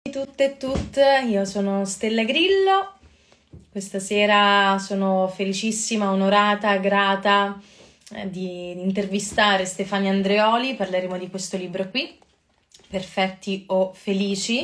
Tutte e tutte, io sono Stella Grillo. Questa sera sono felicissima, onorata, grata di intervistare Stefania Andreoli. Parleremo di questo libro qui, Perfetti o Felici.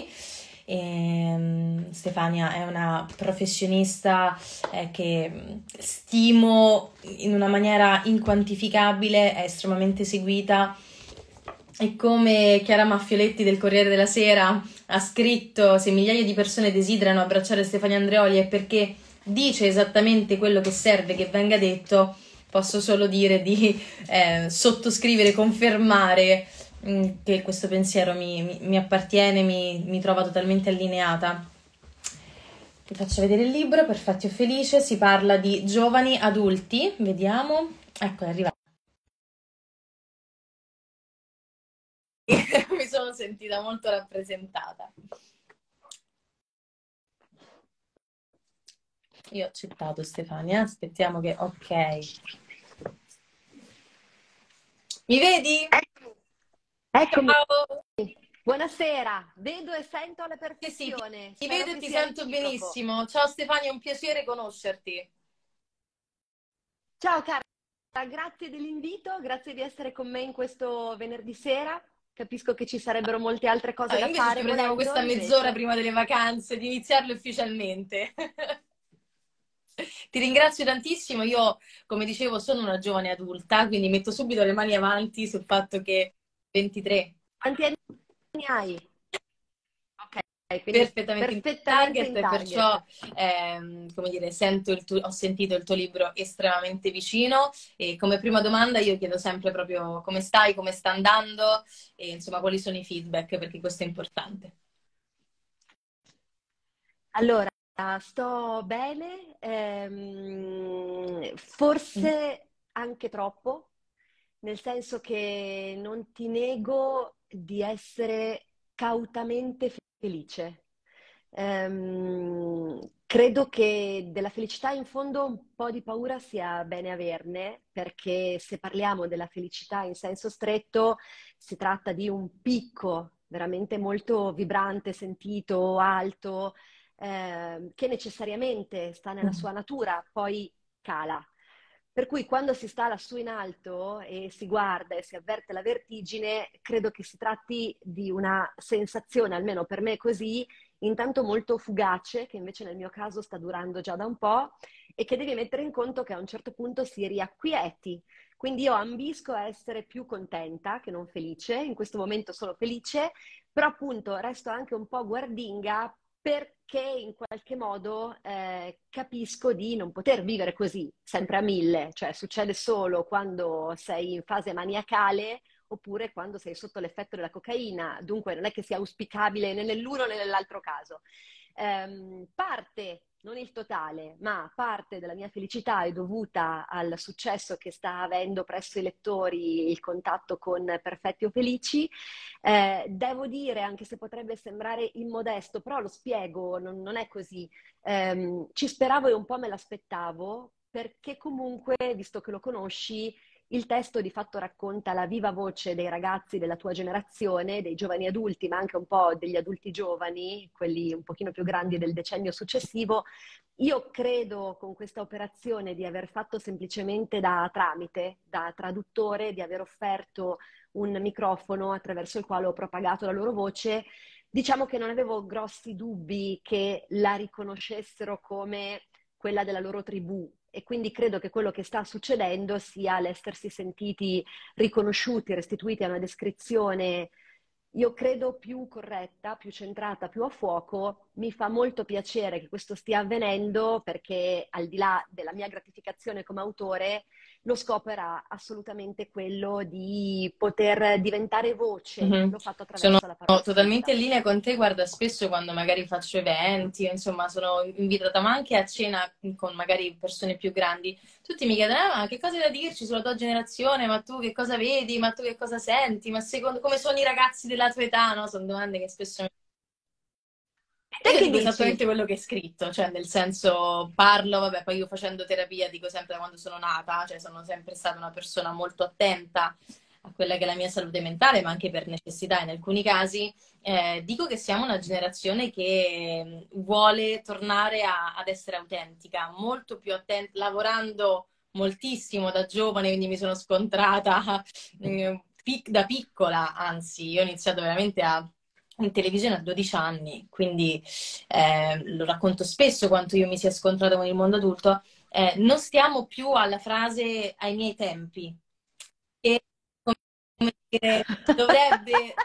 Stefania è una professionista che stimo in una maniera inquantificabile, è estremamente seguita. E come Chiara Maffioletti del Corriere della Sera ha scritto: se migliaia di persone desiderano abbracciare Stefania Andreoli è perché dice esattamente quello che serve che venga detto. Posso solo dire di sottoscrivere, confermare che questo pensiero mi appartiene, mi trova totalmente allineata. Vi faccio vedere il libro, Perfetti o Felice. Si parla di giovani adulti, vediamo, ecco è arrivato. Mi sono sentita molto rappresentata. Io ho accettato, Stefania, aspettiamo che... Ok. Mi vedi? Eccomi, Ciao! buonasera, vedo e sento alla Sì, sì, perfezione, ti spero vedo e che ti sia sento reciproco. benissimo. Ciao Stefania, è un piacere conoscerti. Ciao cara, grazie dell'invito, grazie di essere con me in questo venerdì sera. Capisco che ci sarebbero molte altre cose da Invece ci fare prendiamo volendo, questa mezz'ora invece. prima delle vacanze, di iniziarlo ufficialmente. Ti ringrazio tantissimo. Io, come dicevo, sono una giovane adulta, quindi metto subito le mani avanti sul fatto che 23. Quanti anni hai? Ok, quindi Perfettamente in perfettamente target in e perciò target. come dire, ho sentito il tuo libro estremamente vicino e come prima domanda io chiedo sempre proprio come stai, come sta andando e insomma quali sono i feedback perché questo è importante. Allora, sto bene, Mm. forse anche troppo, nel senso che non ti nego di essere cautamente felice. Credo che della felicità in fondo un po' di paura sia bene averne, perché se parliamo della felicità in senso stretto, si tratta di un picco veramente molto vibrante, sentito, alto, che necessariamente sta nella sua natura, poi cala. Per cui quando si sta lassù in alto e si guarda e si avverte la vertigine, credo che si tratti di una sensazione, almeno per me è così, intanto molto fugace, che invece nel mio caso sta durando già da un po', e che devi mettere in conto che a un certo punto si riacquieti. Quindi io ambisco a essere più contenta che non felice, in questo momento sono felice, però appunto resto anche un po' guardinga perché in qualche modo capisco di non poter vivere così, sempre a mille, cioè succede solo quando sei in fase maniacale oppure quando sei sotto l'effetto della cocaina, dunque non è che sia auspicabile né nell'uno né nell'altro caso. Parte, non il totale, ma parte della mia felicità è dovuta al successo che sta avendo presso i lettori il contatto con Perfetti o Felici. Devo dire, anche se potrebbe sembrare immodesto, però lo spiego, non è così. Ci speravo e un po' me l'aspettavo, perché comunque, visto che lo conosci, il testo di fatto racconta la viva voce dei ragazzi della tua generazione, dei giovani adulti, ma anche un po' degli adulti giovani, quelli un pochino più grandi del decennio successivo. Io credo con questa operazione di aver fatto semplicemente da tramite, da traduttore, di aver offerto un microfono attraverso il quale ho propagato la loro voce. Diciamo che non avevo grossi dubbi che la riconoscessero come quella della loro tribù e quindi credo che quello che sta succedendo sia l'essersi sentiti riconosciuti, restituiti a una descrizione, io credo più corretta, più centrata, più a fuoco. Mi fa molto piacere che questo stia avvenendo perché al di là della mia gratificazione come autore, lo scopo era assolutamente quello di poter diventare voce. Mhm. L'ho fatto Sono attraverso la parola totalmente scritta. in linea con te, guarda, spesso quando magari faccio eventi, insomma, sono invitata ma anche a cena con magari persone più grandi, tutti mi chiedono, ma che cosa hai da dirci sulla tua generazione? Ma tu che cosa vedi? Ma tu che cosa senti? Ma secondo come sono i ragazzi della tua età? No? Sono domande che spesso mi... E E te io che dico dici? esattamente quello che hai scritto, cioè nel senso parlo, vabbè, poi io facendo terapia dico sempre da quando sono nata, cioè sono sempre stata una persona molto attenta a quella che è la mia salute mentale, ma anche per necessità in alcuni casi, dico che siamo una generazione che vuole tornare ad essere autentica, molto più attenta, lavorando moltissimo da giovane, quindi mi sono scontrata da piccola, anzi, io ho iniziato veramente in televisione a 12 anni, quindi lo racconto spesso quanto io mi sia scontrata con il mondo adulto. Non stiamo più alla frase ai miei tempi. E come dire, dovrebbe.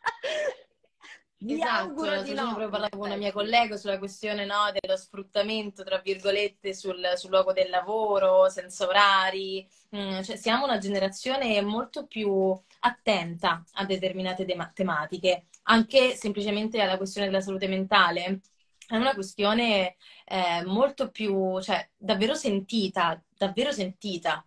Mi Esatto, auguro di l'altro giorno no, proprio in parlavo con una mia effetti. collega sulla questione, no, dello sfruttamento, tra virgolette, sul luogo del lavoro, senza orari. Cioè, siamo una generazione molto più attenta a determinate tematiche, anche semplicemente alla questione della salute mentale. È una questione molto più, cioè, davvero sentita, davvero sentita.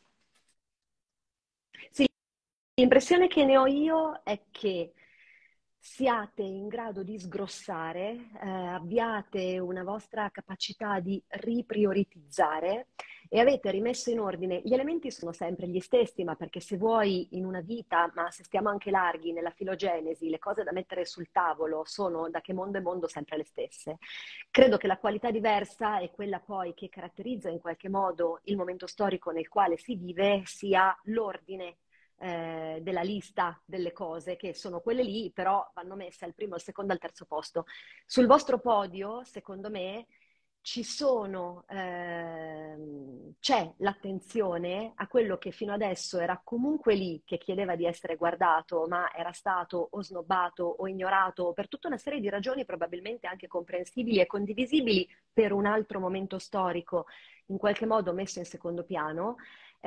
Sì, l'impressione che ne ho io è che siate in grado di sgrossare, abbiate una vostra capacità di riprioritizzare e avete rimesso in ordine. Gli elementi sono sempre gli stessi, ma perché se vuoi in una vita, ma se stiamo anche larghi nella filogenesi, le cose da mettere sul tavolo sono da che mondo è mondo sempre le stesse. Credo che la qualità diversa e quella poi che caratterizza in qualche modo il momento storico nel quale si vive sia l'ordine della lista delle cose, che sono quelle lì, però vanno messe al primo, al secondo, al terzo posto. Sul vostro podio, secondo me, c'è l'attenzione a quello che fino adesso era comunque lì, che chiedeva di essere guardato, ma era stato o snobbato o ignorato per tutta una serie di ragioni probabilmente anche comprensibili e condivisibili per un altro momento storico, in qualche modo messo in secondo piano.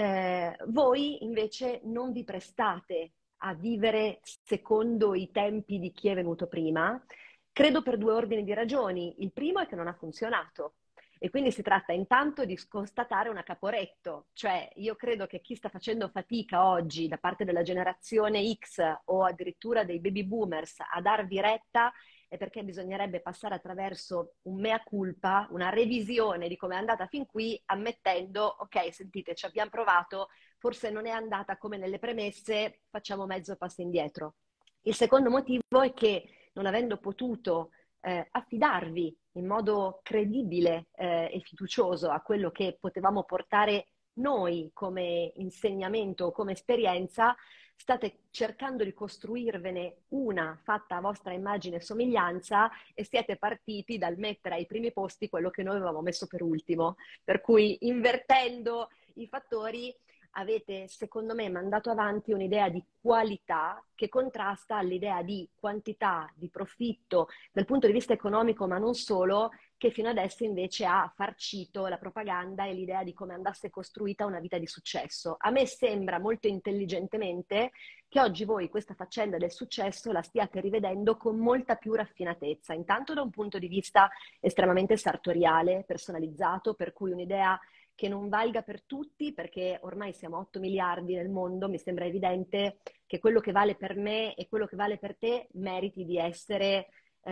Voi invece non vi prestate a vivere secondo i tempi di chi è venuto prima, credo per due ordini di ragioni. Il primo è che non ha funzionato. E quindi si tratta intanto di constatare una caporetto, cioè io credo che chi sta facendo fatica oggi da parte della generazione X o addirittura dei baby boomers a darvi retta è perché bisognerebbe passare attraverso un mea culpa, una revisione di come è andata fin qui, ammettendo, ok, sentite, ci abbiamo provato, forse non è andata come nelle premesse, facciamo mezzo passo indietro. Il secondo motivo è che non avendo potuto affidarvi in modo credibile e fiducioso a quello che potevamo portare noi come insegnamento, come esperienza, state cercando di costruirvene una fatta a vostra immagine e somiglianza e siete partiti dal mettere ai primi posti quello che noi avevamo messo per ultimo. Per cui invertendo i fattori avete, secondo me, mandato avanti un'idea di qualità che contrasta all'idea di quantità, di profitto dal punto di vista economico, ma non solo, che fino adesso invece ha farcito la propaganda e l'idea di come andasse costruita una vita di successo. A me sembra molto intelligentemente che oggi voi questa faccenda del successo la stiate rivedendo con molta più raffinatezza, intanto da un punto di vista estremamente sartoriale, personalizzato, per cui un'idea che non valga per tutti, perché ormai siamo 8 miliardi nel mondo, mi sembra evidente che quello che vale per me e quello che vale per te meriti di essere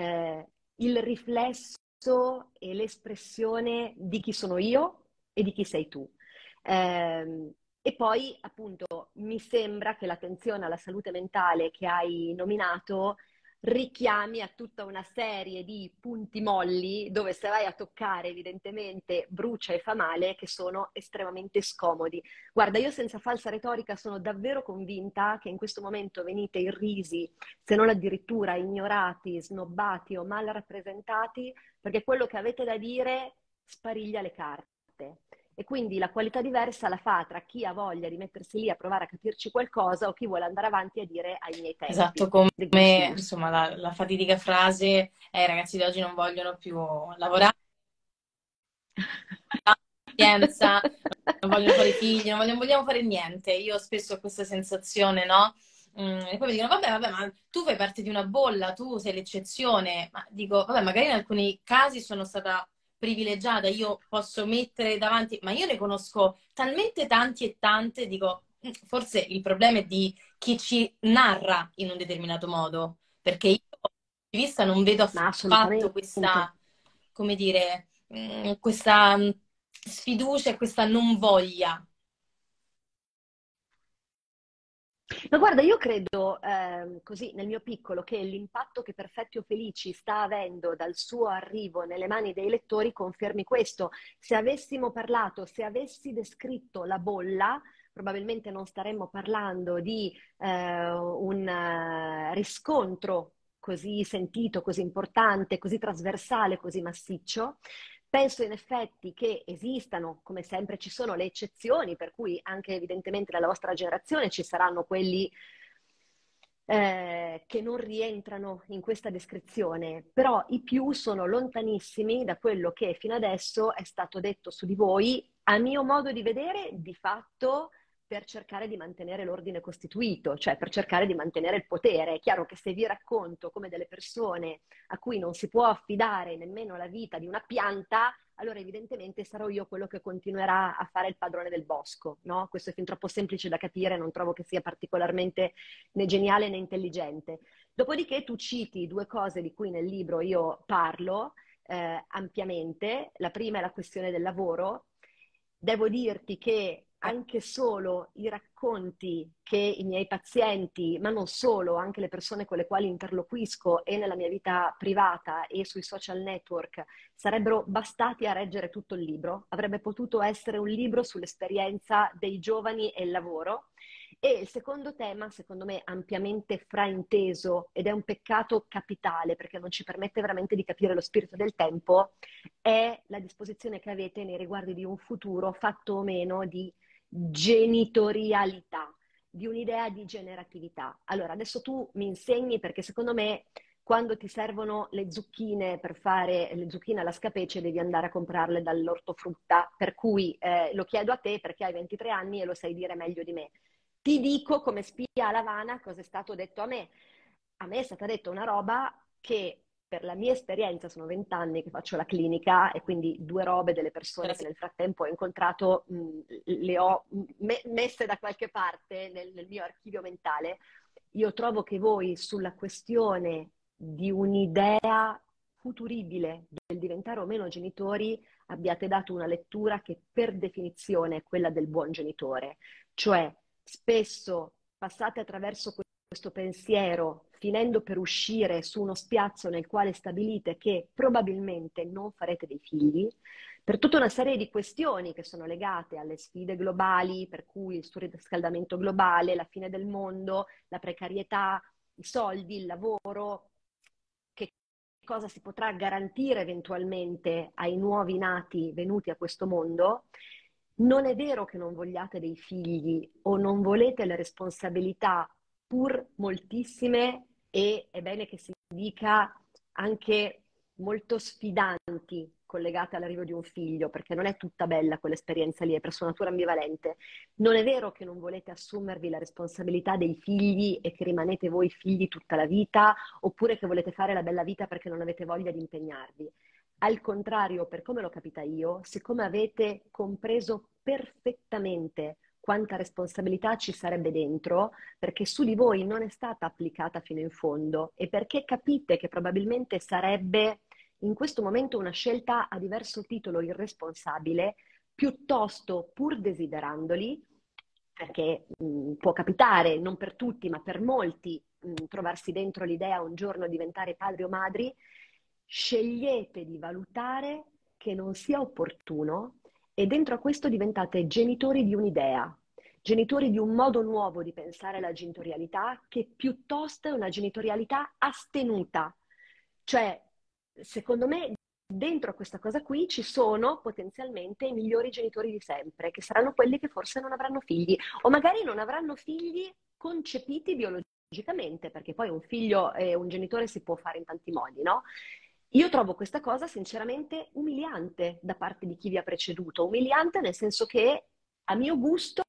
il riflesso e l'espressione di chi sono io e di chi sei tu. E poi, appunto, mi sembra che l'attenzione alla salute mentale che hai nominato richiami a tutta una serie di punti molli dove se vai a toccare evidentemente brucia e fa male, che sono estremamente scomodi. Guarda, io senza falsa retorica sono davvero convinta che in questo momento venite irrisi, se non addirittura ignorati, snobbati o mal rappresentati, perché quello che avete da dire spariglia le carte. E quindi la qualità diversa la fa tra chi ha voglia di mettersi lì a provare a capirci qualcosa o chi vuole andare avanti a dire ai miei Esatto, tempi. come The good news. insomma la fatidica frase è i ragazzi di oggi non vogliono più lavorare, pazienza, non vogliono fare figli, non vogliamo fare niente. Io spesso ho questa sensazione, no? E poi mi dicono, vabbè, ma tu fai parte di una bolla, tu sei l'eccezione. Ma dico, vabbè, magari in alcuni casi sono stata privilegiata, io posso mettere davanti, ma io ne conosco talmente tanti e tante, dico, forse il problema è di chi ci narra in un determinato modo, perché io, dal punto di vista, non vedo Ma affatto assolutamente. questa, come dire, questa sfiducia e questa non voglia. Ma guarda, io credo, così nel mio piccolo, che l'impatto che Perfetti o Felici sta avendo dal suo arrivo nelle mani dei lettori confermi questo. Se avessimo parlato, se avessi descritto la bolla, probabilmente non staremmo parlando di un riscontro così sentito, così importante, così trasversale, così massiccio. Penso in effetti che esistano, come sempre ci sono le eccezioni, per cui anche evidentemente nella vostra generazione ci saranno quelli che non rientrano in questa descrizione, però i più sono lontanissimi da quello che fino adesso è stato detto su di voi, a mio modo di vedere, di fatto per cercare di mantenere l'ordine costituito, cioè per cercare di mantenere il potere. È chiaro che se vi racconto come delle persone a cui non si può affidare nemmeno la vita di una pianta, allora evidentemente sarò io quello che continuerà a fare il padrone del bosco, no? Questo è fin troppo semplice da capire, non trovo che sia particolarmente né geniale né intelligente. Dopodiché tu citi due cose di cui nel libro io parlo ampiamente. La prima è la questione del lavoro. Devo dirti che anche solo i racconti che i miei pazienti, ma non solo, anche le persone con le quali interloquisco e nella mia vita privata e sui social network, sarebbero bastati a reggere tutto il libro. Avrebbe potuto essere un libro sull'esperienza dei giovani e il lavoro. E il secondo tema, secondo me, ampiamente frainteso, ed è un peccato capitale perché non ci permette veramente di capire lo spirito del tempo, è la disposizione che avete nei riguardi di un futuro fatto o meno di genitorialità, di un'idea di generatività. Allora, adesso tu mi insegni perché secondo me quando ti servono le zucchine per fare le zucchine alla scapece devi andare a comprarle dall'ortofrutta, per cui lo chiedo a te perché hai 23 anni e lo sai dire meglio di me. Ti dico come spia alla Havana cosa è stato detto a me. A me è stata detta una roba che per la mia esperienza, sono 20 anni che faccio la clinica e quindi due robe delle persone che nel frattempo ho incontrato le ho messe da qualche parte nel mio archivio mentale. Io trovo che voi sulla questione di un'idea futuribile del diventare o meno genitori abbiate dato una lettura che per definizione è quella del buon genitore, cioè spesso passate attraverso questo pensiero finendo per uscire su uno spiazzo nel quale stabilite che probabilmente non farete dei figli, per tutta una serie di questioni che sono legate alle sfide globali, per cui il surriscaldamento globale, la fine del mondo, la precarietà, i soldi, il lavoro, che cosa si potrà garantire eventualmente ai nuovi nati venuti a questo mondo. Non è vero che non vogliate dei figli o non volete le responsabilità, pur moltissime, e è bene che si dica anche molto sfidanti collegate all'arrivo di un figlio, perché non è tutta bella quell'esperienza lì, è per sua natura ambivalente. Non è vero che non volete assumervi la responsabilità dei figli e che rimanete voi figli tutta la vita, oppure che volete fare la bella vita perché non avete voglia di impegnarvi. Al contrario, per come l'ho capita io, siccome avete compreso perfettamente quanta responsabilità ci sarebbe dentro, perché su di voi non è stata applicata fino in fondo e perché capite che probabilmente sarebbe in questo momento una scelta a diverso titolo irresponsabile, piuttosto pur desiderandoli, perché può capitare, non per tutti, ma per molti, trovarsi dentro l'idea un giorno diventare padri o madri, scegliete di valutare che non sia opportuno e dentro a questo diventate genitori di un'idea, genitori di un modo nuovo di pensare la genitorialità che piuttosto è una genitorialità astenuta. Cioè, secondo me, dentro a questa cosa qui ci sono potenzialmente i migliori genitori di sempre, che saranno quelli che forse non avranno figli, o magari non avranno figli concepiti biologicamente, perché poi un figlio e un genitore si può fare in tanti modi, no? Io trovo questa cosa sinceramente umiliante da parte di chi vi ha preceduto, umiliante nel senso che a mio gusto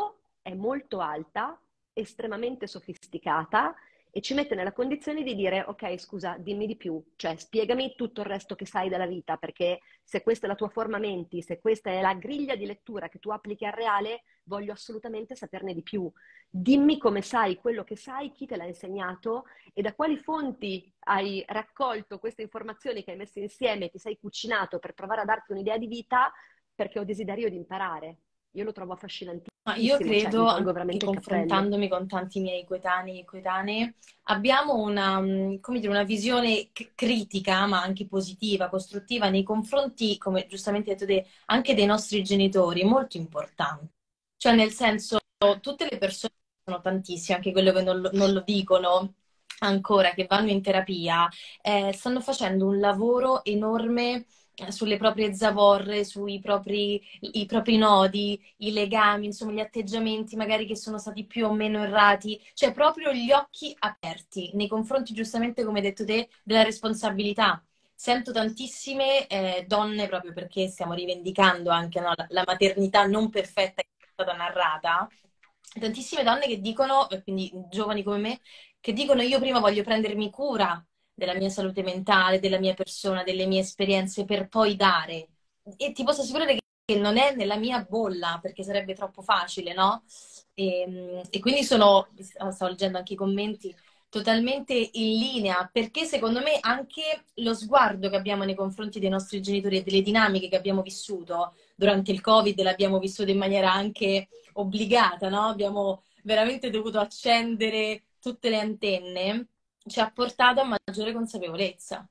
è molto alta, estremamente sofisticata e ci mette nella condizione di dire ok, scusa, dimmi di più, cioè spiegami tutto il resto che sai della vita, perché se questa è la tua forma menti, se questa è la griglia di lettura che tu applichi al reale, voglio assolutamente saperne di più. Dimmi come sai quello che sai, chi te l'ha insegnato e da quali fonti hai raccolto queste informazioni che hai messo insieme, ti sei cucinato per provare a darti un'idea di vita, perché ho desiderio di imparare. Io lo trovo Ma io affascinantissimo, cioè mi credo, tolgo anche veramente il cappello. confrontandomi con tanti miei coetanei e coetanee, abbiamo una, come dire, una visione critica, ma anche positiva, costruttiva nei confronti, come giustamente hai detto te, anche dei nostri genitori, molto importante. Cioè, nel senso, tutte le persone, sono tantissime, anche quelle che non lo dicono ancora, che vanno in terapia, stanno facendo un lavoro enorme sulle proprie zavorre, i propri nodi, i legami, insomma, gli atteggiamenti magari che sono stati più o meno errati, cioè proprio gli occhi aperti nei confronti, giustamente come hai detto te, della responsabilità. Sento tantissime donne, proprio perché stiamo rivendicando anche no, la maternità non perfetta che è stata narrata, tantissime donne che dicono, quindi giovani come me, che dicono io prima voglio prendermi cura della mia salute mentale, della mia persona, delle mie esperienze per poi dare. E ti posso assicurare che non è nella mia bolla, perché sarebbe troppo facile, no? E quindi stavo leggendo anche i commenti, totalmente in linea, perché secondo me anche lo sguardo che abbiamo nei confronti dei nostri genitori e delle dinamiche che abbiamo vissuto durante il Covid, l'abbiamo vissuto in maniera anche obbligata, no? Abbiamo veramente dovuto accendere tutte le antenne, ci ha portato a maggiore consapevolezza.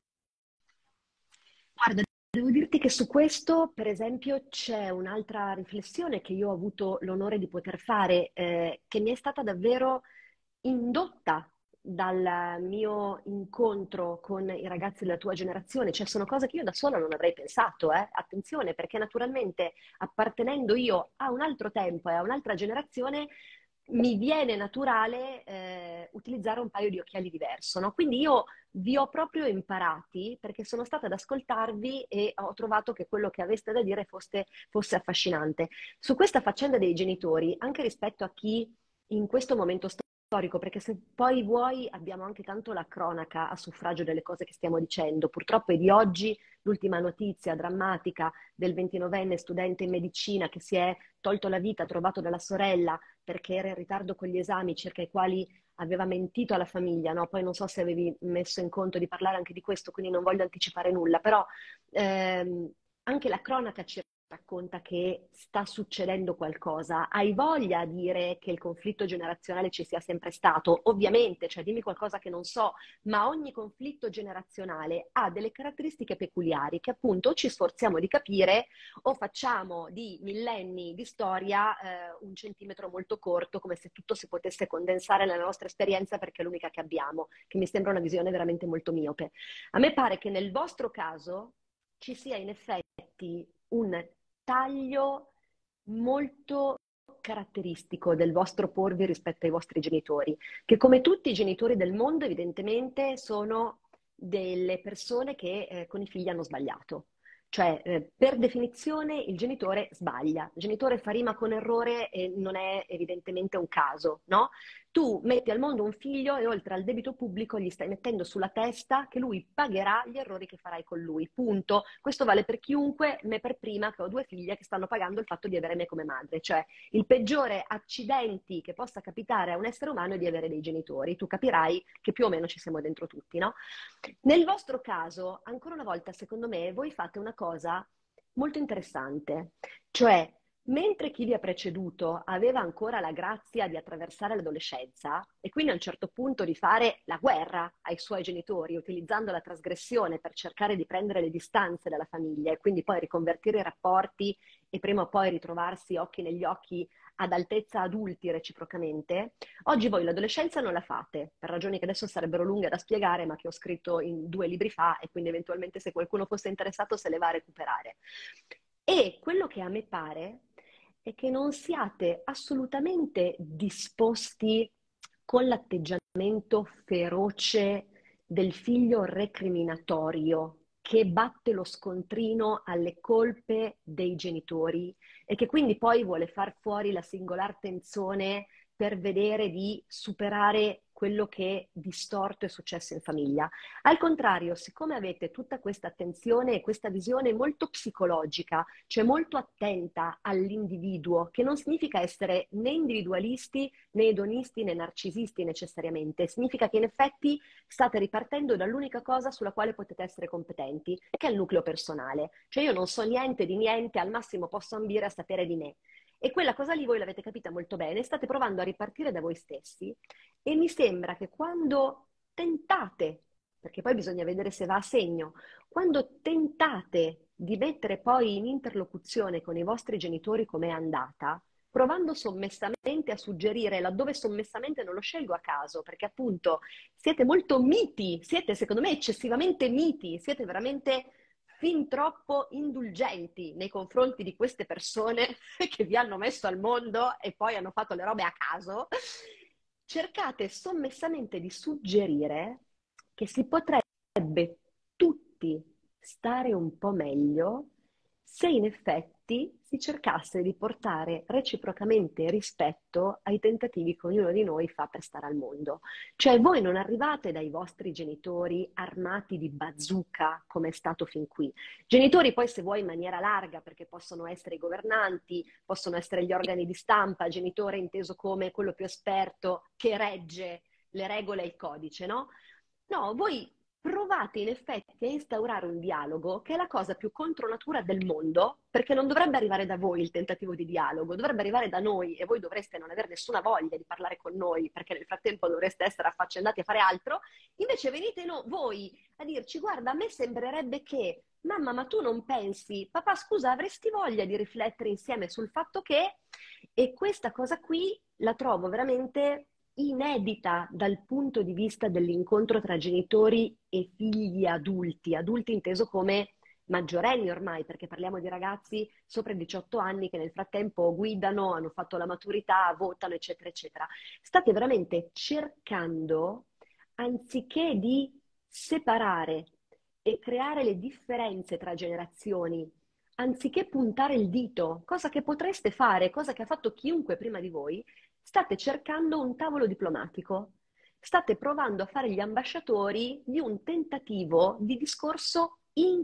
Guarda, devo dirti che su questo, per esempio, c'è un'altra riflessione che io ho avuto l'onore di poter fare, che mi è stata davvero indotta dal mio incontro con i ragazzi della tua generazione, cioè sono cose che io da sola non avrei pensato, attenzione, perché naturalmente appartenendo io a un altro tempo e a un'altra generazione, mi viene naturale utilizzare un paio di occhiali diverso, no? Quindi io vi ho proprio imparati perché sono stata ad ascoltarvi e ho trovato che quello che aveste da dire fosse affascinante. Su questa faccenda dei genitori, anche rispetto a chi in questo momento storico, perché se poi vuoi abbiamo anche tanto la cronaca a suffragio delle cose che stiamo dicendo. Purtroppo è di oggi l'ultima notizia drammatica del 29enne studente in medicina che si è tolto la vita, trovato dalla sorella perché era in ritardo con gli esami circa i quali aveva mentito alla famiglia, no? Poi non so se avevi messo in conto di parlare anche di questo, quindi non voglio anticipare nulla, però anche la cronaca ci racconta che sta succedendo qualcosa. Hai voglia a dire che il conflitto generazionale ci sia sempre stato? Ovviamente, cioè dimmi qualcosa che non so, ma ogni conflitto generazionale ha delle caratteristiche peculiari che appunto ci sforziamo di capire o facciamo di millenni di storia un centimetro molto corto, come se tutto si potesse condensare nella nostra esperienza perché è l'unica che abbiamo, che mi sembra una visione veramente molto miope. A me pare che nel vostro caso ci sia in effetti un taglio molto caratteristico del vostro porvi rispetto ai vostri genitori, che come tutti i genitori del mondo evidentemente sono delle persone che con i figli hanno sbagliato. Cioè, per definizione il genitore sbaglia, il genitore fa rima con errore e non è evidentemente un caso, no? Tu metti al mondo un figlio e oltre al debito pubblico gli stai mettendo sulla testa che lui pagherà gli errori che farai con lui, punto. Questo vale per chiunque, me per prima che ho due figlie che stanno pagando il fatto di avere me come madre, cioè il peggiore accidenti che possa capitare a un essere umano è di avere dei genitori, tu capirai che più o meno ci siamo dentro tutti, no? Nel vostro caso, ancora una volta, secondo me, voi fate una cosa molto interessante, cioè mentre chi vi ha preceduto aveva ancora la grazia di attraversare l'adolescenza e quindi a un certo punto di fare la guerra ai suoi genitori, utilizzando la trasgressione per cercare di prendere le distanze dalla famiglia e quindi poi riconvertire i rapporti e prima o poi ritrovarsi occhi negli occhi ad altezza adulti reciprocamente, oggi voi l'adolescenza non la fate, per ragioni che adesso sarebbero lunghe da spiegare, ma che ho scritto in 2 libri fa e quindi eventualmente se qualcuno fosse interessato se le va a recuperare. E quello che a me pare è che non siate assolutamente disposti con l'atteggiamento feroce del figlio recriminatorio che batte lo scontrino alle colpe dei genitori e che quindi poi vuole far fuori la singolar tensione per vedere di superare quello che distorto è successo in famiglia. Al contrario, siccome avete tutta questa attenzione e questa visione molto psicologica, cioè molto attenta all'individuo, che non significa essere né individualisti, né edonisti, né narcisisti necessariamente, significa che in effetti state ripartendo dall'unica cosa sulla quale potete essere competenti, che è il nucleo personale. Cioè io non so niente di niente, al massimo posso ambire a sapere di me. E quella cosa lì voi l'avete capita molto bene, state provando a ripartire da voi stessi e mi sembra che quando tentate, perché poi bisogna vedere se va a segno, quando tentate di mettere poi in interlocuzione con i vostri genitori com'è andata, provando sommessamente a suggerire, laddove sommessamente non lo scelgo a caso, perché appunto siete molto miti, siete secondo me eccessivamente miti, siete veramente fin troppo indulgenti nei confronti di queste persone che vi hanno messo al mondo e poi hanno fatto le robe a caso. Cercate sommessamente di suggerire che si potrebbe tutti stare un po' meglio se in effetti si cercasse di portare reciprocamente rispetto ai tentativi che ognuno di noi fa per stare al mondo. Cioè voi non arrivate dai vostri genitori armati di bazooka come è stato fin qui. Genitori poi se vuoi in maniera larga, perché possono essere i governanti, possono essere gli organi di stampa, genitore inteso come quello più esperto che regge le regole e il codice, no? No, voi provate in effetti a instaurare un dialogo che è la cosa più contro natura del mondo, perché non dovrebbe arrivare da voi il tentativo di dialogo, dovrebbe arrivare da noi e voi dovreste non avere nessuna voglia di parlare con noi, perché nel frattempo dovreste essere affaccendati a fare altro. Invece venite voi a dirci, guarda, a me sembrerebbe che, mamma, ma tu non pensi, papà, scusa, avresti voglia di riflettere insieme sul fatto che, e questa cosa qui la trovo veramente inedita dal punto di vista dell'incontro tra genitori e figli adulti, adulti inteso come maggiorenni ormai, perché parliamo di ragazzi sopra i 18 anni che nel frattempo guidano, hanno fatto la maturità, votano, eccetera, eccetera. State veramente cercando, anziché di separare e creare le differenze tra generazioni, anziché puntare il dito, cosa che potreste fare, cosa che ha fatto chiunque prima di voi, state cercando un tavolo diplomatico. State provando a fare gli ambasciatori di un tentativo di discorso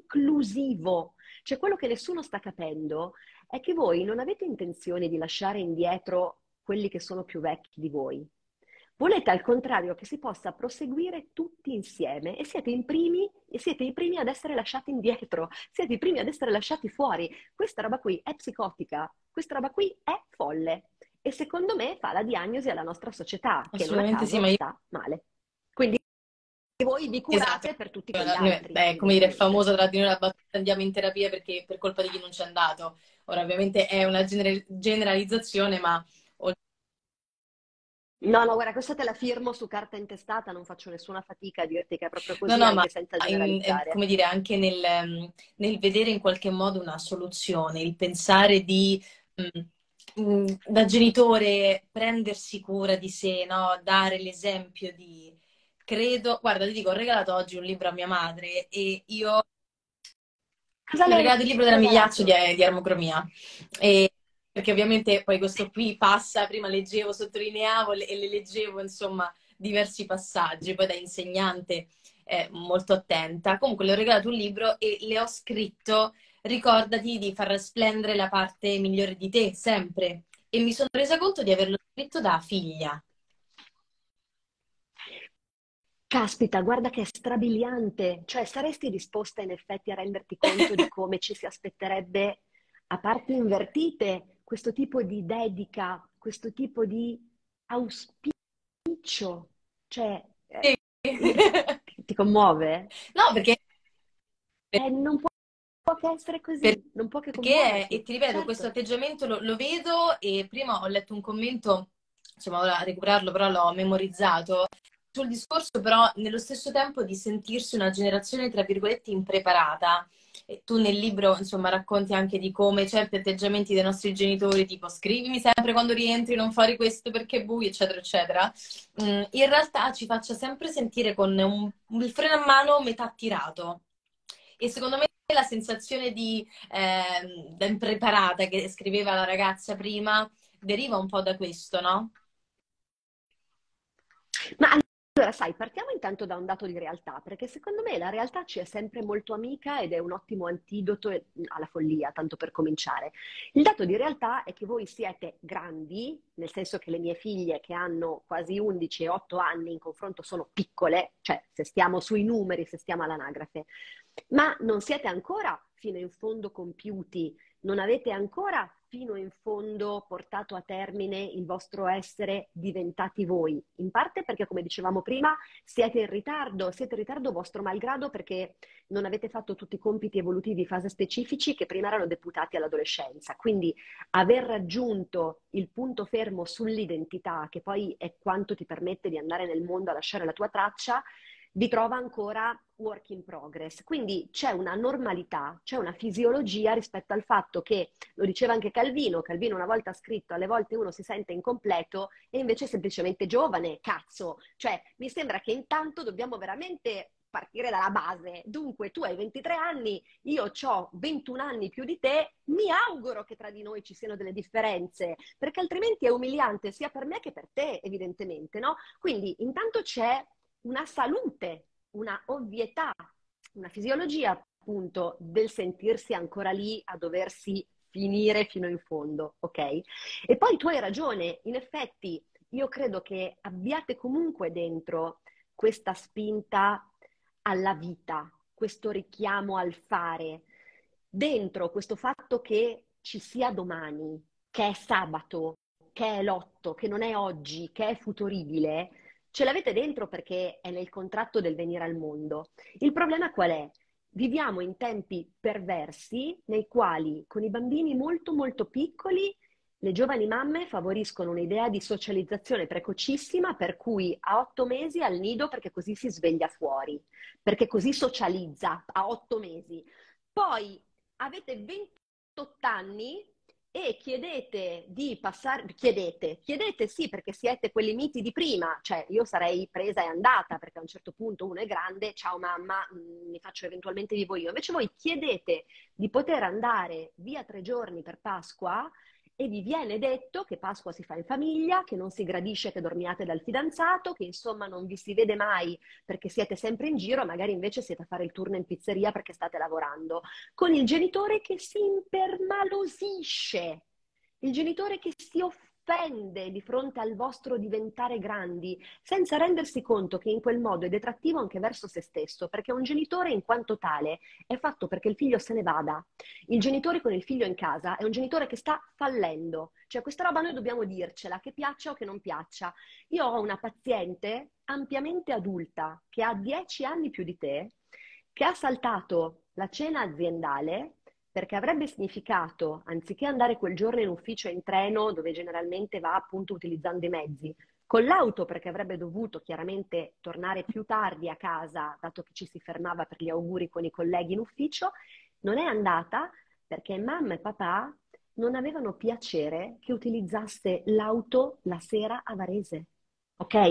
inclusivo. Cioè quello che nessuno sta capendo è che voi non avete intenzione di lasciare indietro quelli che sono più vecchi di voi. Volete al contrario che si possa proseguire tutti insieme e siete i primi ad essere lasciati indietro, siete i primi ad essere lasciati fuori. Questa roba qui è psicotica, questa roba qui è folle e secondo me fa la diagnosi alla nostra società che non a Assolutamente sì, caso ma io... sta male. Quindi voi vi Esatto. curate per tutti quegli altri, Beh, come dire, è evidentemente. famosa tra di noi la battuta andiamo in terapia perché per colpa di chi non ci è andato. Ora, ovviamente è una generalizzazione, ma No, no, guarda, questa te la firmo su carta intestata, non faccio nessuna fatica a dirti che è proprio no, così, no, ma anche senza generalizzare. come dire, anche nel vedere in qualche modo una soluzione, il pensare di, da genitore, prendersi cura di sé, no? Dare l'esempio di... Credo, guarda, ti dico, ho regalato oggi un libro a mia madre e io Cosa le ho le hai regalato il libro della Migliaccio regalato? di armocromia. E, perché ovviamente poi questo qui passa, prima leggevo, sottolineavo e le leggevo, insomma, diversi passaggi, poi da insegnante molto attenta. Comunque le ho regalato un libro e le ho scritto, ricordati di far splendere la parte migliore di te, sempre. E mi sono resa conto di averlo scritto da figlia. Caspita, guarda che è strabiliante, cioè saresti disposta in effetti a renderti conto di come ci si aspetterebbe a parti invertite questo tipo di dedica, questo tipo di auspicio, cioè Sì. ti commuove? No, perché Non può che essere così, non può che perché, e commuoverti, ti ripeto, questo certo. atteggiamento lo vedo e prima ho letto un commento, insomma, ora a recuperarlo però l'ho memorizzato, sul discorso però nello stesso tempo di sentirsi una generazione, tra virgolette, impreparata. E tu nel libro, insomma, racconti anche di come certi atteggiamenti dei nostri genitori, tipo scrivimi sempre quando rientri, non fare questo perché è buio, eccetera, eccetera, in realtà ci faccia sempre sentire con il freno a mano metà tirato. E secondo me la sensazione di da impreparata che scriveva la ragazza prima deriva un po' da questo, no? Ma allora, sai, partiamo intanto da un dato di realtà, perché secondo me la realtà ci è sempre molto amica ed è un ottimo antidoto alla follia, tanto per cominciare. Il dato di realtà è che voi siete grandi, nel senso che le mie figlie che hanno quasi 11 e 8 anni in confronto sono piccole, cioè se stiamo sui numeri, se stiamo all'anagrafe, ma non siete ancora fino in fondo compiuti, non avete ancora fino in fondo portato a termine il vostro essere diventati voi. In parte perché, come dicevamo prima, siete in ritardo vostro malgrado perché non avete fatto tutti i compiti evolutivi fase specifici che prima erano deputati all'adolescenza. Quindi aver raggiunto il punto fermo sull'identità, che poi è quanto ti permette di andare nel mondo a lasciare la tua traccia, vi trova ancora work in progress. Quindi c'è una normalità, c'è una fisiologia rispetto al fatto che, lo diceva anche Calvino, Calvino una volta ha scritto, alle volte uno si sente incompleto e invece è semplicemente giovane, cazzo. Cioè, mi sembra che intanto dobbiamo veramente partire dalla base. Dunque, tu hai 23 anni, io ho 21 anni più di te, mi auguro che tra di noi ci siano delle differenze, perché altrimenti è umiliante sia per me che per te, evidentemente, no? Quindi intanto c'è una salute, una ovvietà, una fisiologia appunto del sentirsi ancora lì a doversi finire fino in fondo, ok? E poi tu hai ragione, in effetti io credo che abbiate comunque dentro questa spinta alla vita, questo richiamo al fare, dentro questo fatto che ci sia domani, che è sabato, che è l'otto, che non è oggi, che è futuribile, ce l'avete dentro perché è nel contratto del venire al mondo. Il problema qual è? Viviamo in tempi perversi nei quali con i bambini molto molto piccoli le giovani mamme favoriscono un'idea di socializzazione precocissima per cui a 8 mesi al nido perché così si sveglia fuori, perché così socializza a 8 mesi. Poi avete 28 anni e chiedete di passare, chiedete sì perché siete quelli miti di prima, cioè io sarei presa e andata perché a un certo punto uno è grande, ciao mamma, mi faccio eventualmente vivo io, invece voi chiedete di poter andare via 3 giorni per Pasqua e vi viene detto che Pasqua si fa in famiglia, che non si gradisce che dormiate dal fidanzato, che insomma non vi si vede mai perché siete sempre in giro, magari invece siete a fare il turno in pizzeria perché state lavorando con il genitore che si impermalosisce, il genitore che si offende di fronte al vostro diventare grandi, senza rendersi conto che in quel modo è detrattivo anche verso se stesso, perché un genitore in quanto tale è fatto perché il figlio se ne vada. Il genitore con il figlio in casa è un genitore che sta fallendo, cioè questa roba noi dobbiamo dircela, che piaccia o che non piaccia. Io ho una paziente ampiamente adulta che ha 10 anni più di te, che ha saltato la cena aziendale perché avrebbe significato, anziché andare quel giorno in ufficio in treno, dove generalmente va appunto utilizzando i mezzi, con l'auto perché avrebbe dovuto chiaramente tornare più tardi a casa, dato che ci si fermava per gli auguri con i colleghi in ufficio, non è andata perché mamma e papà non avevano piacere che utilizzasse l'auto la sera a Varese. Ok?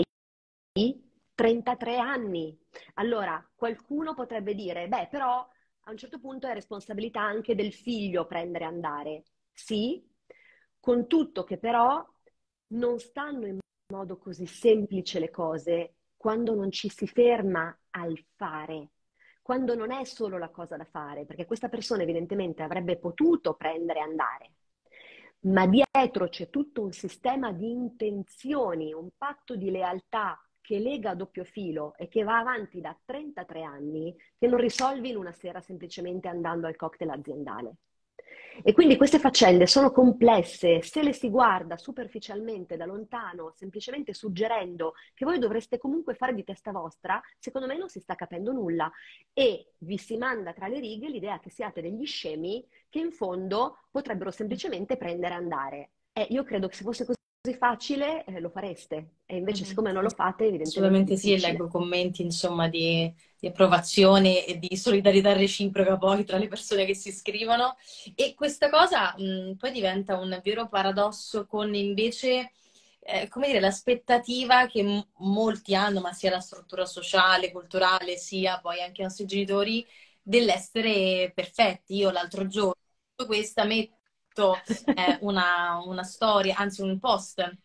33 anni. Allora, qualcuno potrebbe dire, beh, però a un certo punto è responsabilità anche del figlio prendere e andare. Sì, con tutto che però non stanno in modo così semplice le cose quando non ci si ferma al fare, quando non è solo la cosa da fare, perché questa persona evidentemente avrebbe potuto prendere e andare, ma dietro c'è tutto un sistema di intenzioni, un patto di lealtà che lega a doppio filo e che va avanti da 33 anni, che non risolvi in una sera semplicemente andando al cocktail aziendale. E quindi queste faccende sono complesse, se le si guarda superficialmente da lontano, semplicemente suggerendo che voi dovreste comunque fare di testa vostra, secondo me non si sta capendo nulla e vi si manda tra le righe l'idea che siate degli scemi che in fondo potrebbero semplicemente prendere e andare. Io credo che se fosse così facile lo fareste e invece Mhm. siccome non lo fate evidentemente è Assolutamente sì, e difficile. leggo commenti insomma di approvazione e di solidarietà reciproca poi tra le persone che si iscrivono e questa cosa poi diventa un vero paradosso con invece come dire, l'aspettativa che molti hanno, ma sia la struttura sociale, culturale, sia poi anche i nostri genitori, dell'essere perfetti. Io l'altro giorno, questa metto una storia, anzi un post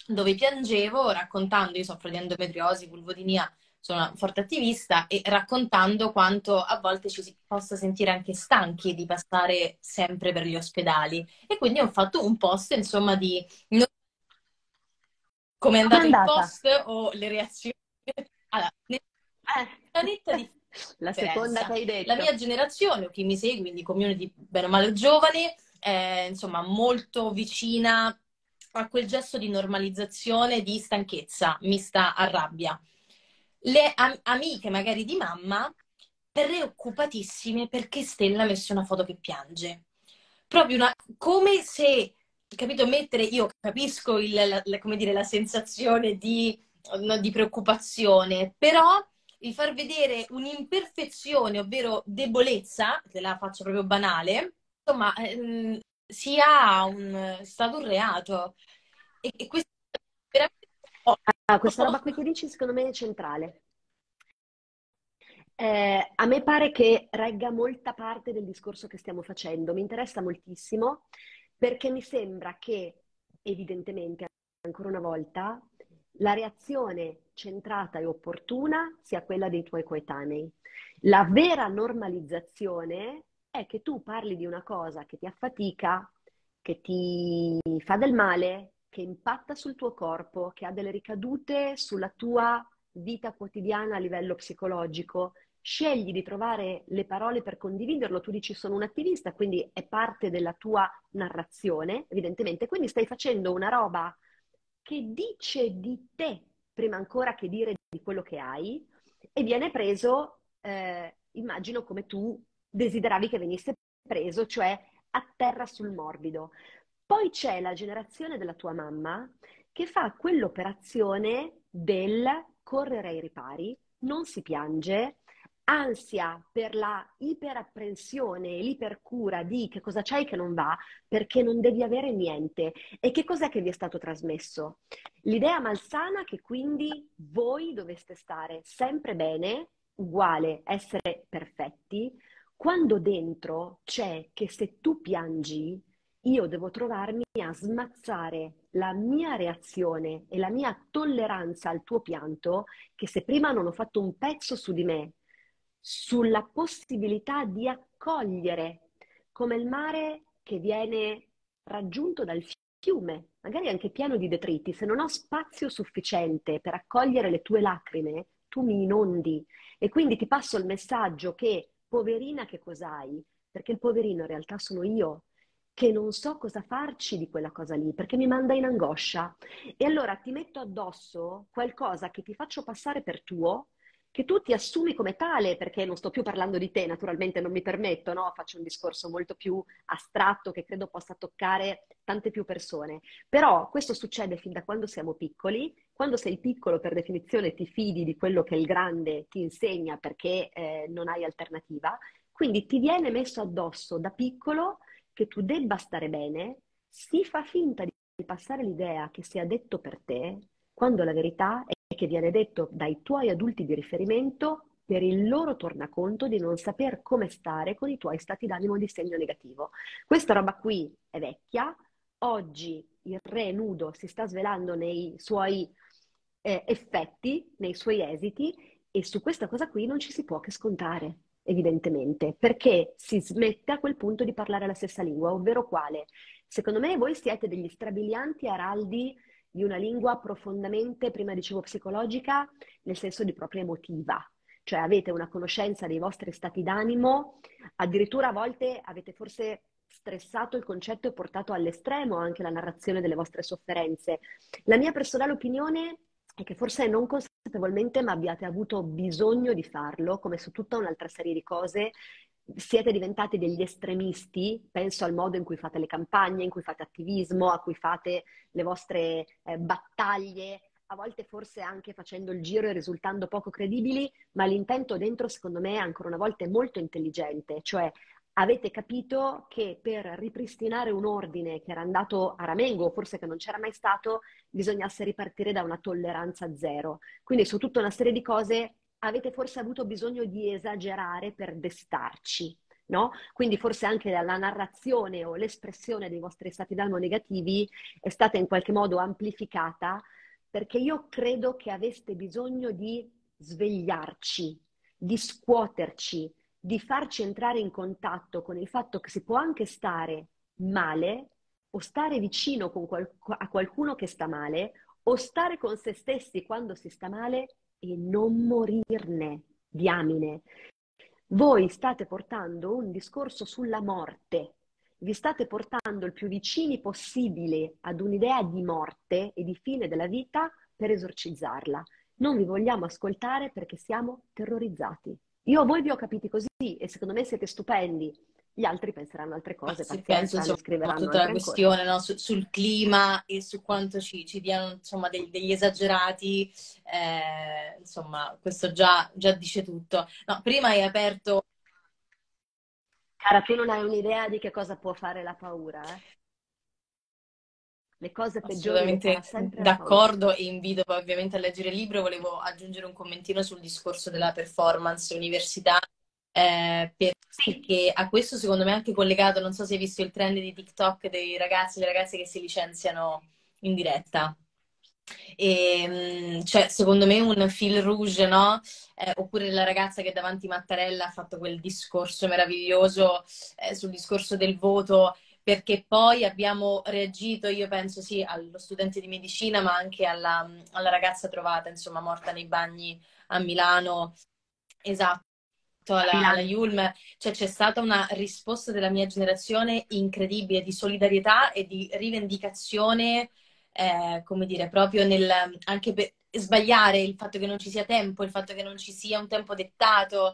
dove piangevo raccontando, io soffro di endometriosi, vulvodinia, sono una forte attivista e raccontando quanto a volte ci si possa sentire anche stanchi di passare sempre per gli ospedali. E quindi ho fatto un post, insomma, di come è Com'è andato il andata? post o le reazioni. Allora, una netta La seconda differenza. che hai La detto. mia generazione, o chi mi segue, quindi community bene o male giovane, è insomma molto vicina a quel gesto di normalizzazione di stanchezza mista a rabbia. Le amiche magari di mamma preoccupatissime perché Stella ha messo una foto che piange. Proprio come se, capito, mettere, io capisco come dire, la sensazione di, no, di preoccupazione, però il far vedere un'imperfezione, ovvero debolezza, se la faccio proprio banale, insomma, sia è stato un reato. E questo è veramente Ah, questa roba qui che dici secondo me è centrale. A me pare che regga molta parte del discorso che stiamo facendo, mi interessa moltissimo perché mi sembra che evidentemente, ancora una volta, la reazione centrata e opportuna sia quella dei tuoi coetanei. La vera normalizzazione è che tu parli di una cosa che ti affatica, che ti fa del male, che impatta sul tuo corpo, che ha delle ricadute sulla tua vita quotidiana a livello psicologico. Scegli di trovare le parole per condividerlo, tu dici sono un attivista, quindi è parte della tua narrazione, evidentemente, quindi stai facendo una roba che dice di te prima ancora che dire di quello che hai e viene preso, immagino come tu desideravi che venisse preso, cioè a terra sul morbido. Poi c'è la generazione della tua mamma che fa quell'operazione del correre ai ripari, non si piange, ansia per la iperapprensione e l'ipercura di che cosa c'hai che non va, perché non devi avere niente. E che cos'è che vi è stato trasmesso? L'idea malsana che quindi voi doveste stare sempre bene, uguale essere perfetti, quando dentro c'è che se tu piangi, io devo trovarmi a smazzare la mia reazione e la mia tolleranza al tuo pianto, che se prima non ho fatto un pezzo su di me, sulla possibilità di accogliere, come il mare che viene raggiunto dal fiume, magari anche pieno di detriti, se non ho spazio sufficiente per accogliere le tue lacrime, tu mi inondi e quindi ti passo il messaggio che, poverina, che cos'hai? Perché il poverino in realtà sono io, che non so cosa farci di quella cosa lì, perché mi manda in angoscia. E allora ti metto addosso qualcosa che ti faccio passare per tuo, che tu ti assumi come tale, perché non sto più parlando di te, naturalmente non mi permetto, no? Faccio un discorso molto più astratto che credo possa toccare tante più persone. Però questo succede fin da quando siamo piccoli. Quando sei piccolo, per definizione, ti fidi di quello che il grande ti insegna perché non hai alternativa. Quindi ti viene messo addosso da piccolo che tu debba stare bene, si fa finta di passare l'idea che sia detto per te, quando la verità è che viene detto dai tuoi adulti di riferimento per il loro tornaconto di non saper come stare con i tuoi stati d'animo di segno negativo. Questa roba qui è vecchia, oggi il re nudo si sta svelando nei suoi effetti, nei suoi esiti e su questa cosa qui non ci si può che scontare, evidentemente, perché si smette a quel punto di parlare la stessa lingua, ovvero quale? Secondo me voi siete degli strabilianti araldi di una lingua profondamente, prima dicevo psicologica, nel senso di propria emotiva. Cioè avete una conoscenza dei vostri stati d'animo, addirittura a volte avete forse stressato il concetto e portato all'estremo anche la narrazione delle vostre sofferenze. La mia personale opinione è che forse non consapevolmente, ma abbiate avuto bisogno di farlo, come su tutta un'altra serie di cose, siete diventati degli estremisti, penso al modo in cui fate le campagne, in cui fate attivismo, a cui fate le vostre battaglie, a volte forse anche facendo il giro e risultando poco credibili, ma l'intento dentro secondo me ancora una volta è molto intelligente, cioè avete capito che per ripristinare un ordine che era andato a ramengo, forse che non c'era mai stato, bisognasse ripartire da una tolleranza zero. Quindi su tutta una serie di cose avete forse avuto bisogno di esagerare per destarci, no? Quindi forse anche la narrazione o l'espressione dei vostri stati d'animo negativi è stata in qualche modo amplificata, perché io credo che aveste bisogno di svegliarci, di scuoterci, di farci entrare in contatto con il fatto che si può anche stare male o stare vicino a qualcuno che sta male o stare con se stessi quando si sta male e non morirne, diamine. Voi state portando un discorso sulla morte, vi state portando il più vicini possibile ad un'idea di morte e di fine della vita per esorcizzarla. Non vi vogliamo ascoltare perché siamo terrorizzati. Io a voi vi ho capiti così e secondo me siete stupendi. Gli altri penseranno altre Ma cose, sì, penso, pazienza, ne insomma, scriveranno tutta la altre ancora. questione, no, sul clima e su quanto ci diano, insomma, degli esagerati, insomma, questo già dice tutto. No, prima hai aperto. Cara, tu non hai un'idea di che cosa può fare la paura, eh? Le cose peggiori le farà Assolutamente sempre la paura. d'accordo e invito poi ovviamente a leggere il libro. Volevo aggiungere un commentino sul discorso della performance università, Sì, perché a questo secondo me è anche collegato, non so se hai visto il trend di TikTok dei ragazzi e le ragazze che si licenziano in diretta. E, cioè, secondo me un fil rouge, no? Oppure la ragazza che davanti Mattarella ha fatto quel discorso meraviglioso sul discorso del voto, perché poi abbiamo reagito, io penso sì, allo studente di medicina, ma anche alla ragazza trovata, insomma, morta nei bagni a Milano. Esatto, a alla Milano. Yulm, cioè c'è stata una risposta della mia generazione incredibile di solidarietà e di rivendicazione, come dire, proprio anche per sbagliare il fatto che non ci sia tempo, il fatto che non ci sia un tempo dettato,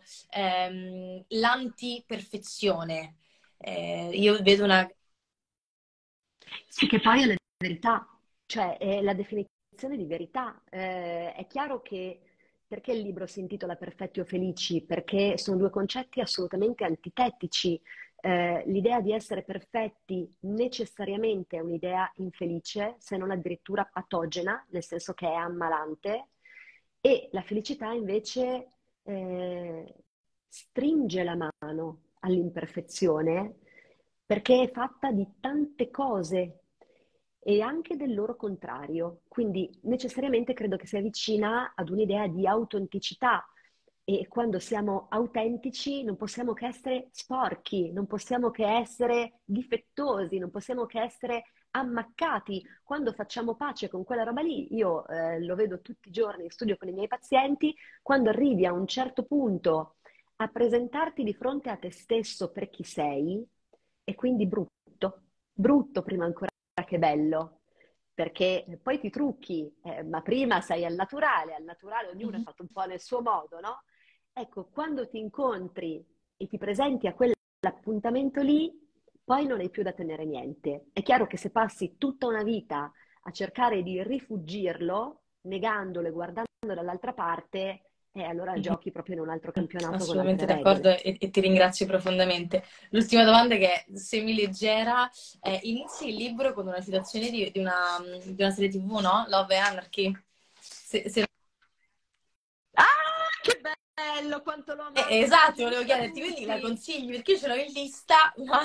l'anti-perfezione. Io vedo una. Sì, che poi è la verità, cioè è la definizione di verità. È chiaro che perché il libro si intitola Perfetti o Felici? Perché sono due concetti assolutamente antitetici. L'idea di essere perfetti necessariamente è un'idea infelice, se non addirittura patogena, nel senso che è ammalante, e la felicità invece stringe la mano all'imperfezione perché è fatta di tante cose e anche del loro contrario. Quindi necessariamente credo che si avvicina ad un'idea di autenticità e quando siamo autentici non possiamo che essere sporchi, non possiamo che essere difettosi, non possiamo che essere ammaccati. Quando facciamo pace con quella roba lì, io lo vedo tutti i giorni in studio con i miei pazienti, quando arrivi a un certo punto a presentarti di fronte a te stesso per chi sei, e quindi brutto, brutto prima ancora che bello, perché poi ti trucchi, ma prima sei al naturale ognuno è Mhm. fatto un po' nel suo modo, no? Ecco, quando ti incontri e ti presenti a quell'appuntamento lì, poi non hai più da tenere niente. È chiaro che se passi tutta una vita a cercare di rifuggirlo, negandolo e guardando dall'altra parte, allora Mhm. giochi proprio in un altro campionato con Assolutamente altre d'accordo regole. e ti ringrazio profondamente. L'ultima domanda che è semi-leggera, inizi il libro con una citazione di una serie TV, no? Love and Anarchy. Se. Ah, che bello, quanto l'ho amata, me l'hanno Esatto, già volevo detta chiederti, quindi la tutti. consigli perché io ce l'ho in lista, ma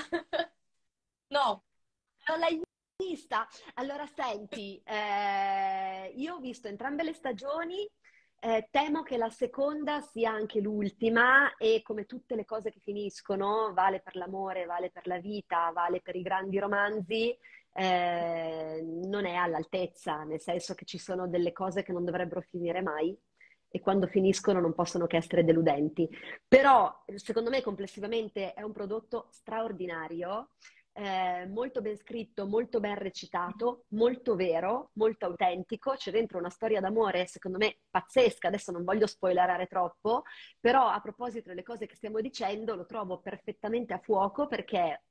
no. Non l'hai vista? Allora, senti, io ho visto entrambe le stagioni, temo che la seconda sia anche l'ultima e come tutte le cose che finiscono, vale per l'amore, vale per la vita, vale per i grandi romanzi, non è all'altezza, nel senso che ci sono delle cose che non dovrebbero finire mai e quando finiscono non possono che essere deludenti. Però, secondo me, complessivamente è un prodotto straordinario, molto ben scritto, molto ben recitato, molto vero, molto autentico. C'è dentro una storia d'amore, secondo me, pazzesca. Adesso non voglio spoilerare troppo, però a proposito delle cose che stiamo dicendo, lo trovo perfettamente a fuoco perché è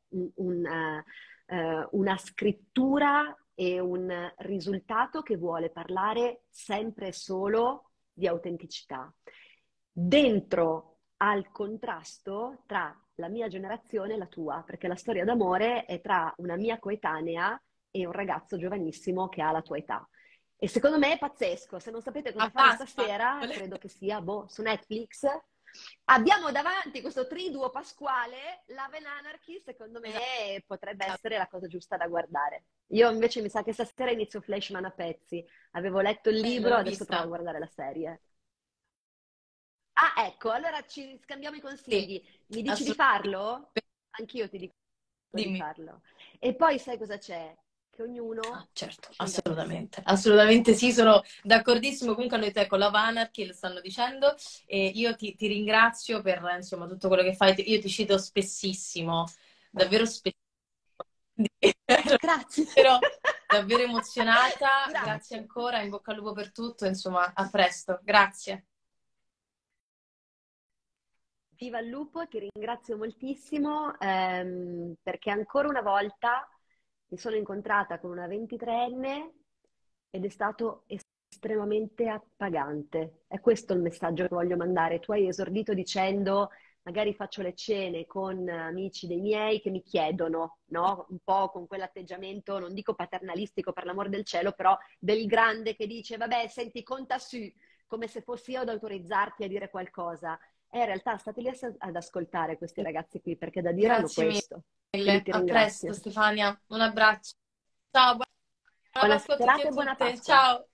una scrittura e un risultato che vuole parlare sempre e solo di autenticità. Dentro al contrasto tra la mia generazione e la tua, perché la storia d'amore è tra una mia coetanea e un ragazzo giovanissimo che ha la tua età. E secondo me è pazzesco. Se non sapete cosa fare Abbassa. stasera, credo che sia, boh, su Netflix. Abbiamo davanti questo triduo pasquale, Love and Anarchy, secondo me potrebbe essere la cosa giusta da guardare. Io invece mi sa che stasera inizio Flashman a pezzi. Avevo letto il Bello, libro, l'ho adesso provo a vista. guardare la serie. Ah, ecco, allora ci scambiamo i Sì, consigli. Mi dici di assolutamente. farlo? Anch'io ti dico di Dimmi. farlo. E poi sai cosa c'è? Che Ah, ognuno certo, scelga per sé. assolutamente, assolutamente sì, sono d'accordissimo. Comunque noi te con Love Anarchy lo stanno dicendo e io ti ringrazio per insomma tutto quello che fai. Io ti cito spessissimo, davvero spessissimo. Grazie. Ero davvero emozionata. Grazie Grazie. ancora, in bocca al lupo per tutto. Insomma, a presto. Grazie. Viva il lupo, ti ringrazio moltissimo perché ancora una volta mi sono incontrata con una 23enne ed è stato estremamente appagante. È questo il messaggio che voglio mandare. Tu hai esordito dicendo magari faccio le cene con amici dei miei che mi chiedono, no? Un po' con quell'atteggiamento, non dico paternalistico per l'amor del cielo, però del grande che dice, vabbè, senti, conta su, come se fossi io ad autorizzarti a dire qualcosa. E in realtà state lì ad ascoltare questi ragazzi qui perché da dire hanno Grazie questo. Quindi mille. ti A presto, ringrazio. Stefania. Un abbraccio. Ciao, buona Buona Pasqua a tutti e serata a e buona tutte. Pasqua. Ciao.